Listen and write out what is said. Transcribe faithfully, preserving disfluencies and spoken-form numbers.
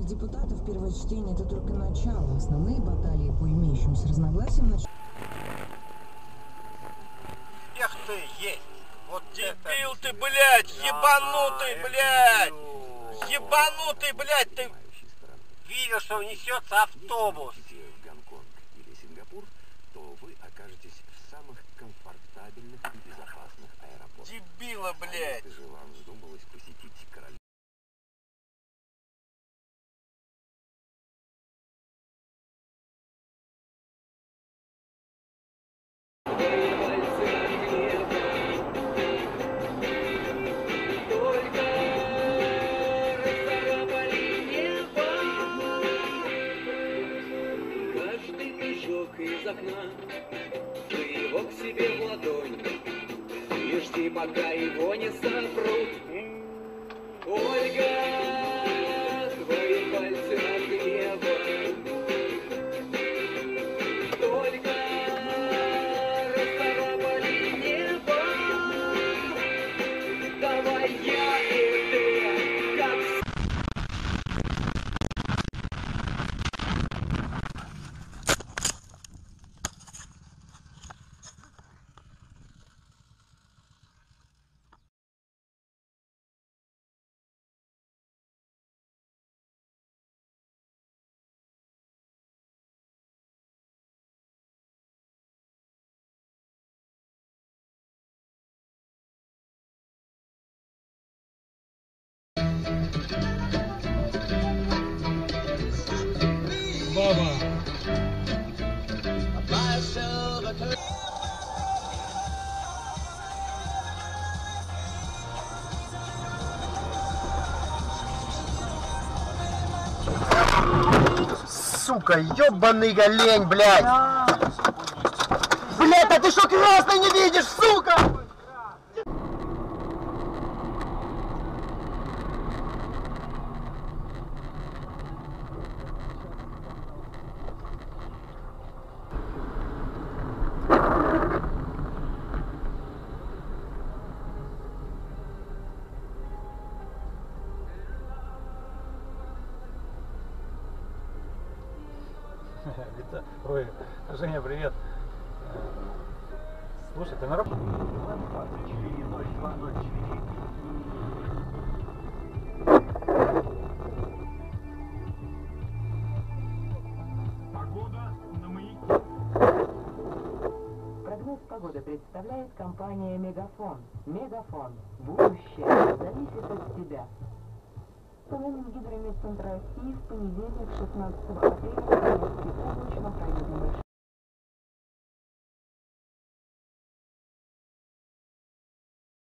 российских депутатов первое чтение — это только начало. Основные баталии по имеющимся разногласиям начнутся. Эх ты, есть! Вот дебил ты, блядь! Ебанутый, блядь! Ебанутый, блядь, ты! Видел, что несется автобус. В Гонконг или Сингапур, то вы окажетесь в самых комфортабельных и безопасных аэропортах. Дебила, блядь! Если же вам вздумалось посетить королевство. Из окна, ты его к себе в ладонь и жди, пока его не сопрут. Ольга, твои пальцы от гнева только расцарапали небо. Давай я и ты, как Баба. Сука, ёбаный олень, блядь! Блядь, а ты что, красный не видишь, сука? Ой, Женя, привет. Слушай, ты на работе? Погода на маяке. Прогноз погоды представляет компания Мегафон. Мегафон. Будущее зависит от тебя. По данным Гидрометцентра России, в понедельник, шестнадцатого апреля, в области облачно пройдет небольшой